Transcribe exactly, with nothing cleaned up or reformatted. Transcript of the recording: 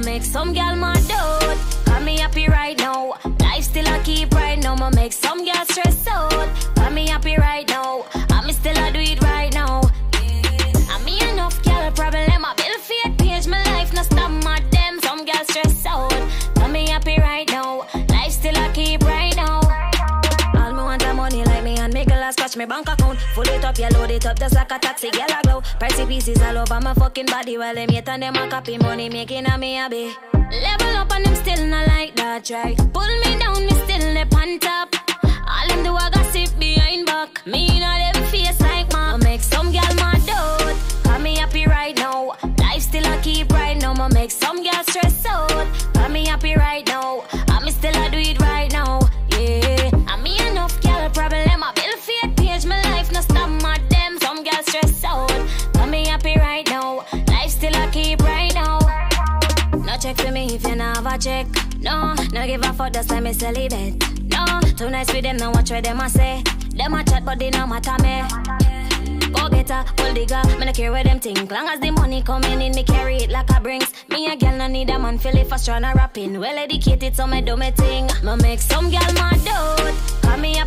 make some gal mad out. Got me happy right now. Life still I keep right now. Ma make some gal stress out. Got me happy right now. I me still I do it right now. Yeah. I me enough gal problem. I build fake page my life. No stop my them. Some gal stress out. Got me happy right now. Life still I keep right now. All me want a money like me and me girl scratch me bank account. Full it up, you load it up just like a taxi. Girl a glow. Pricey pieces all over my fucking body. While them yet and them a copy money making a me happy. Level up and them still not like that, right? Pull me down, me still lip on top. All them do a gossip behind back. Me not them face like ma. Make some gal mad out. Got me happy right now. Life still I keep right now. Ma make some gal stress out. Got me happy right now. I me still I do it right now. Yeah. I me enough gal problem. I build fake page my life. No stop my them. Some gal stress out. Got me happy right now. Life still I keep right now. No check for me if you not have a check. No, no give a fuck, that's why me celibate. No, too nice with them, no watch what them a say. Them a chat but they no matter me. Go get a gold digger, me no care where them think. Long as the money coming in, me carry it like a brings. Me a girl no need a man, feel it for strong rapping. Well educated, so me do me thing. Me make some girl mad out. Call me a